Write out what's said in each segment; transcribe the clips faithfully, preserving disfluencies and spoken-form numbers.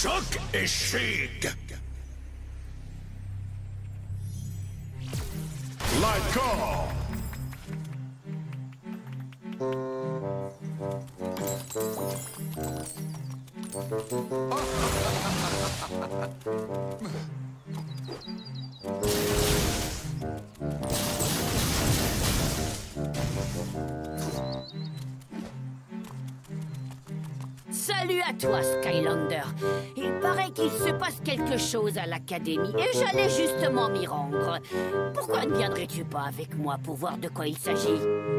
choc et chic. Light call. Salut à toi, Skylander. Il paraît qu'il se passe quelque chose à l'académie et j'allais justement m'y rendre. Pourquoi ne viendrais-tu pas avec moi pour voir de quoi il s'agit?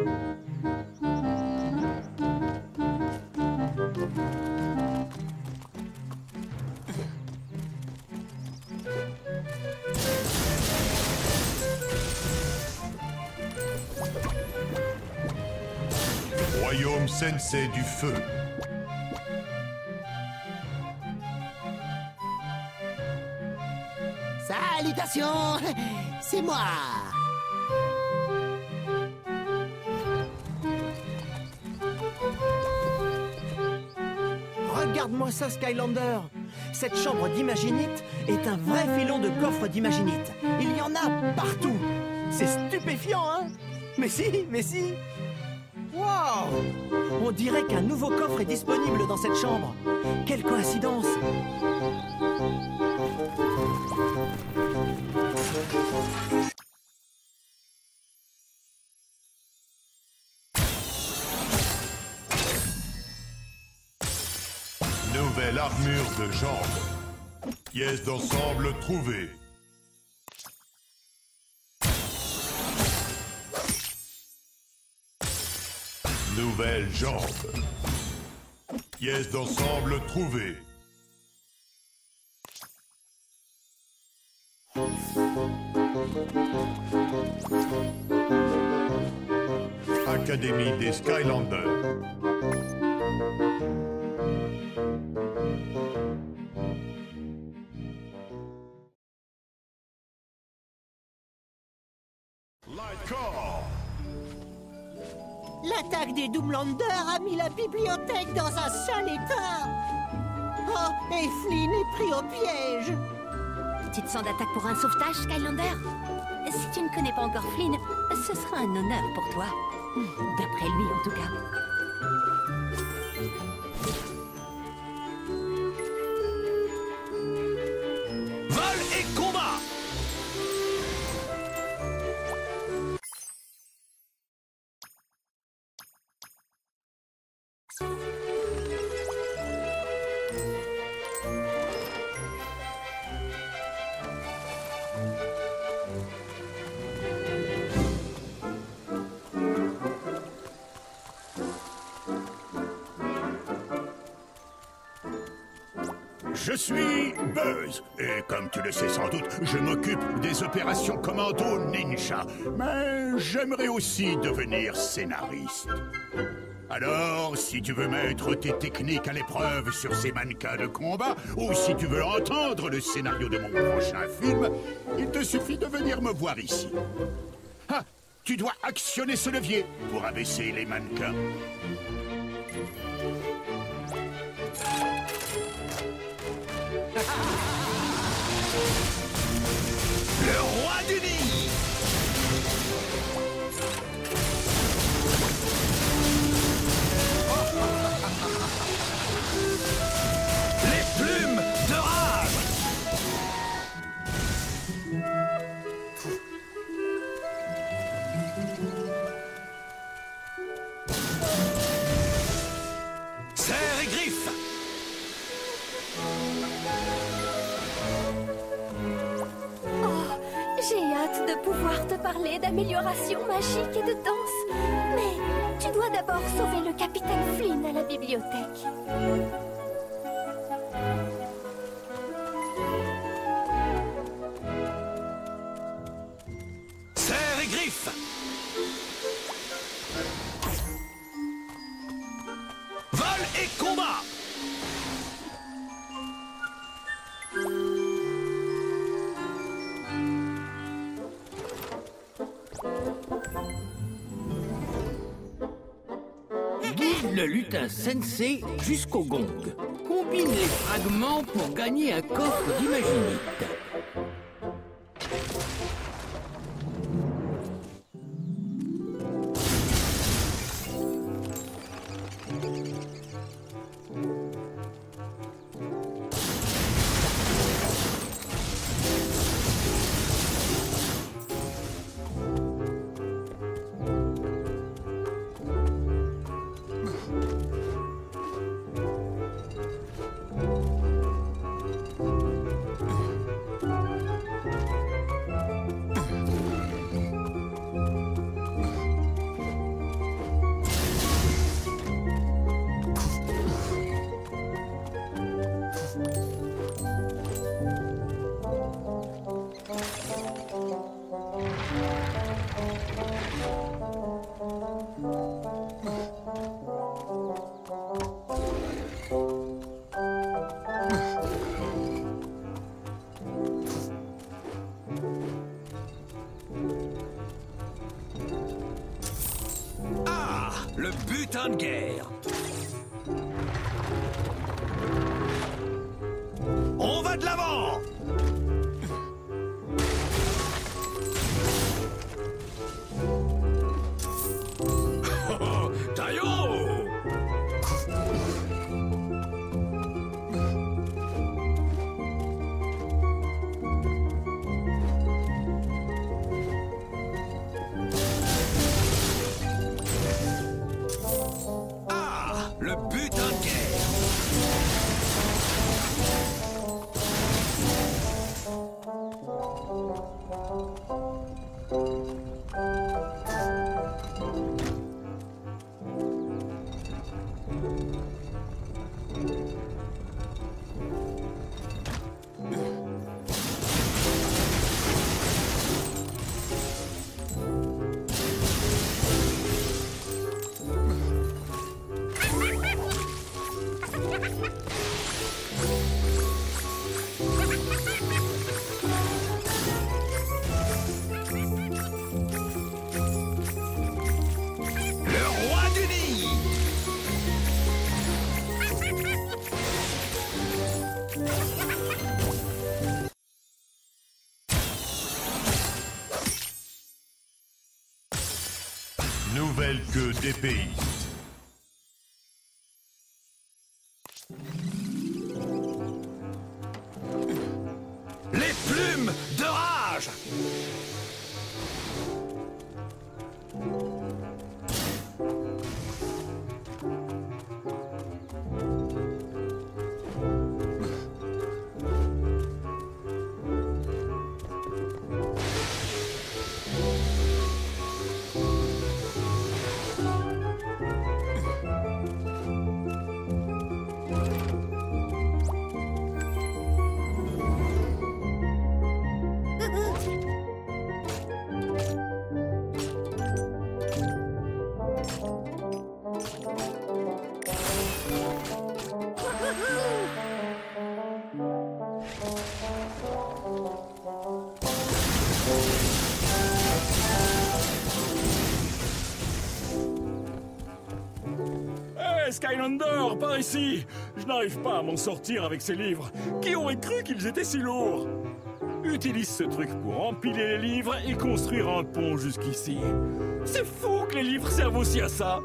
Royaume Sensei du Feu. Salutations, c'est moi. Regarde-moi ça, Skylander. Cette chambre d'Imaginite est un vrai filon de coffres d'Imaginite. Il y en a partout. C'est stupéfiant, hein? Mais si, mais si. Wow! On dirait qu'un nouveau coffre est disponible dans cette chambre. Quelle coïncidence! Nouvelle armure de jambes. Pièce d'ensemble trouvée. Nouvelle jambe. Pièce d'ensemble trouvée. Académie des Skylanders. Light call. L'attaque des Doomlanders a mis la bibliothèque dans un sale état. Oh, et Flynn est pris au piège. Tu te sens d'attaque pour un sauvetage, Skylander? Si tu ne connais pas encore Flynn, ce sera un honneur pour toi. D'après lui, en tout cas. Vol et combat. Je suis Buzz, et comme tu le sais sans doute, je m'occupe des opérations commando ninja. Mais j'aimerais aussi devenir scénariste. Alors, si tu veux mettre tes techniques à l'épreuve sur ces mannequins de combat, ou si tu veux entendre le scénario de mon prochain film, il te suffit de venir me voir ici. Ah, tu dois actionner ce levier pour abaisser les mannequins. Le roi du nid. Les plumes de rage. Serre et griffe. J'ai hâte de pouvoir te parler d'amélioration magique et de danse. Mais tu dois d'abord sauver le capitaine Flynn à la bibliothèque. Serre et griffe. Vol et combat. Le le lutin sensei jusqu'au gong. Combine les fragments pour gagner un coffre d'imaginite. Le butin de guerre. On va de l'avant. Taillot. Le butin de guerre. Nouvelle queue d'épéiste. Les plumes de rage. Hé, Skylander, par ici! Je n'arrive pas à m'en sortir avec ces livres. Qui aurait cru qu'ils étaient si lourds? Utilise ce truc pour empiler les livres et construire un pont jusqu'ici. C'est fou que les livres servent aussi à ça!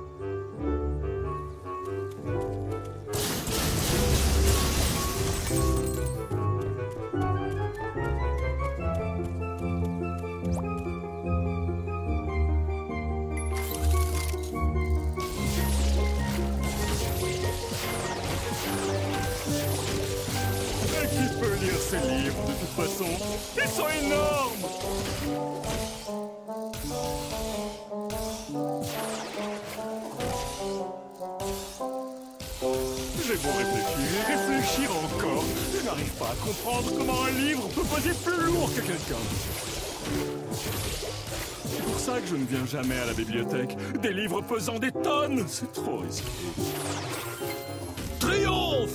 Ces livres, de toute façon, ils sont énormes! J'ai beau réfléchir et réfléchir encore, je n'arrive pas à comprendre comment un livre peut peser plus lourd que quelqu'un. C'est pour ça que je ne viens jamais à la bibliothèque. Des livres pesant des tonnes, c'est trop risqué. Triomphe!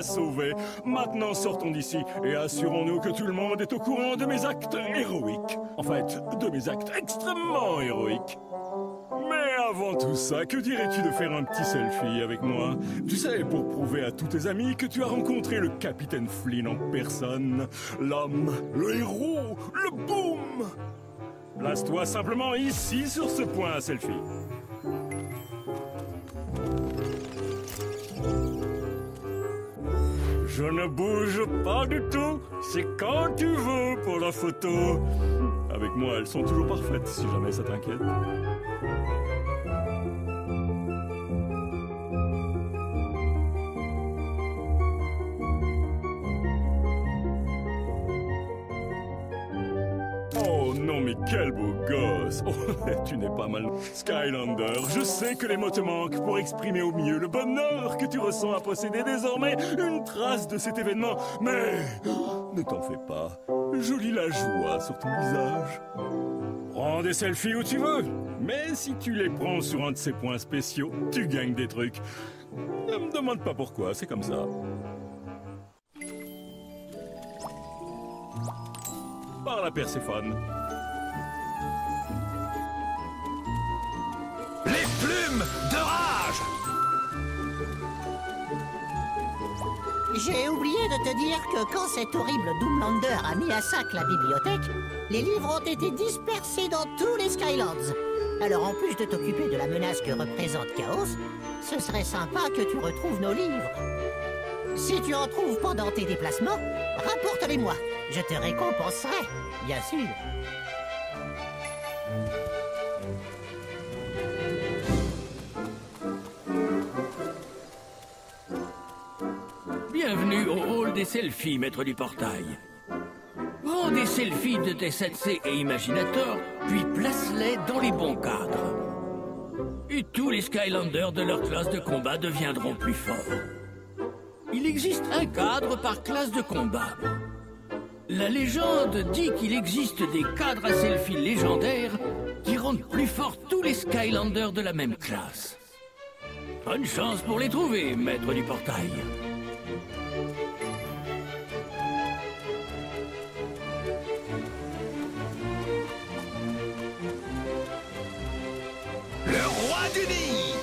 m'a sauvé. Maintenant, sortons d'ici et assurons-nous que tout le monde est au courant de mes actes héroïques. En fait, de mes actes extrêmement héroïques. Mais avant tout ça, que dirais-tu de faire un petit selfie avec moi? Tu sais, pour prouver à tous tes amis que tu as rencontré le capitaine Flynn en personne. L'homme, le héros, le boom! Place-toi simplement ici sur ce point, selfie. Je ne bouge pas du tout. C'est quand tu veux pour la photo. Avec moi, elles sont toujours parfaites, si jamais ça t'inquiète. Oh non, mais quel beau gosse! Oh, tu n'es pas mal. Skylander, je sais que les mots te manquent pour exprimer au mieux le bonheur que tu ressens à posséder désormais une trace de cet événement. Mais ne t'en fais pas, je lis la joie sur ton visage. Prends des selfies où tu veux, mais si tu les prends sur un de ces points spéciaux, tu gagnes des trucs. Ne me demande pas pourquoi, c'est comme ça. Par la Perséphone. Les plumes de rage! J'ai oublié de te dire que quand cet horrible Doomlander a mis à sac la bibliothèque, les livres ont été dispersés dans tous les Skylands. Alors en plus de t'occuper de la menace que représente Chaos, ce serait sympa que tu retrouves nos livres. Si tu en trouves pendant tes déplacements, rapporte-les-moi. Je te récompenserai, bien sûr. Bienvenue au hall des selfies, maître du portail. Prends des selfies de tes sept C et Imaginator, puis place-les dans les bons cadres. Et tous les Skylanders de leur classe de combat deviendront plus forts. Il existe un cadre par classe de combat. La légende dit qu'il existe des cadres à selfie légendaires qui rendent plus forts tous les Skylanders de la même classe. Bonne chance pour les trouver, maître du portail. Le roi du nid!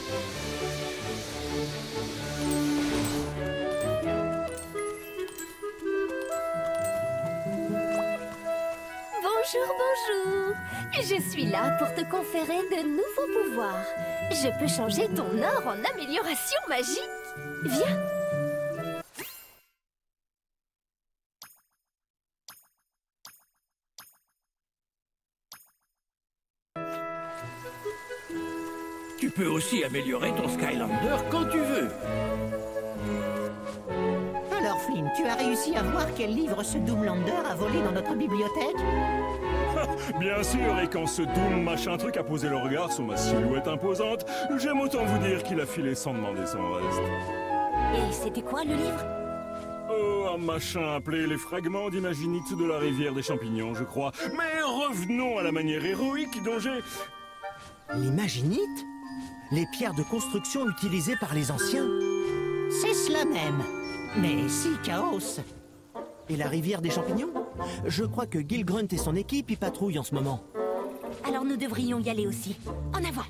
Bonjour, bonjour. Je suis là pour te conférer de nouveaux pouvoirs. Je peux changer ton or en amélioration magique. Viens. Tu peux aussi améliorer ton Skylander quand tu veux. Alors Flynn, tu as réussi à voir quel livre ce Doomlander a volé dans notre bibliothèque? Bien sûr, et quand ce Doom machin truc a posé le regard sur ma silhouette imposante, j'aime autant vous dire qu'il a filé sans demander son reste. Et c'était quoi le livre? Oh, un machin appelé les fragments d'imaginite de la rivière des champignons, je crois. Mais revenons à la manière héroïque dont j'ai... L'Imaginite? Les pierres de construction utilisées par les anciens? C'est cela même. Mais si, Chaos. Et la rivière des champignons? Je crois que Gil Grunt et son équipe y patrouillent en ce moment. Alors nous devrions y aller aussi. En avant!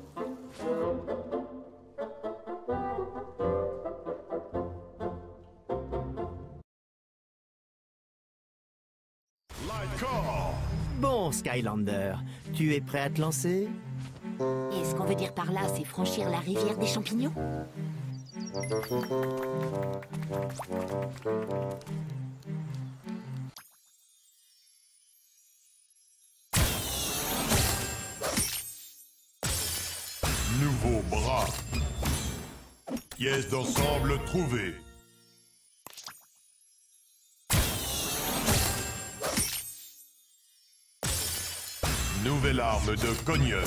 Bon, Skylander, tu es prêt à te lancer? Et ce qu'on veut dire par là, c'est franchir la rivière des champignons? Nouveau bras. Pièce d'ensemble trouvée. Nouvelle arme de cogneur.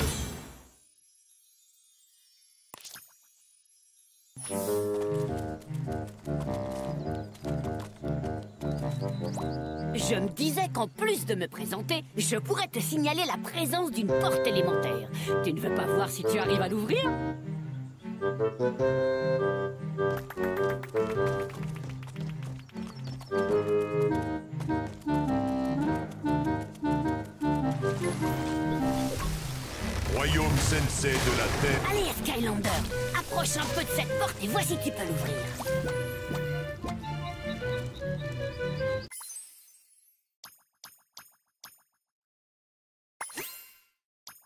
Je me disais qu'en plus de me présenter, je pourrais te signaler la présence d'une porte élémentaire. Tu ne veux pas voir si tu arrives à l'ouvrir? Royaume Sensei de la Terre. Allez, Skylander, approche un peu de cette porte et vois si tu peux l'ouvrir.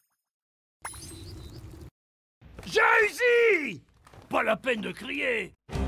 J'ai réussi! Pas la peine de crier!